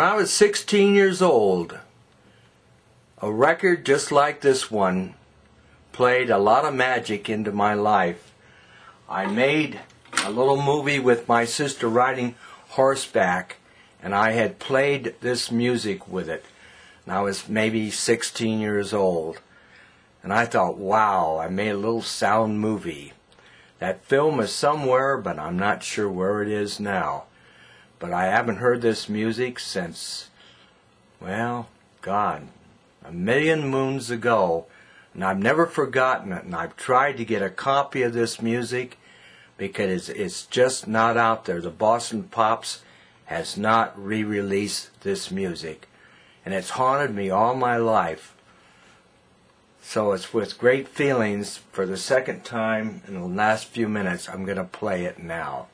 I was 16 years old, a record just like this one played a lot of magic into my life. I made a little movie with my sister riding horseback, and I had played this music with it. And I was maybe 16 years old. And I thought, wow, I made a little sound movie. That film is somewhere, but I'm not sure where it is now. But I haven't heard this music since, well, God, a million moons ago. And I've never forgotten it. And I've tried to get a copy of this music because it's just not out there. The Boston Pops has not re-released this music. And it's haunted me all my life. So it's with great feelings, for the second time in the last few minutes, I'm going to play it now.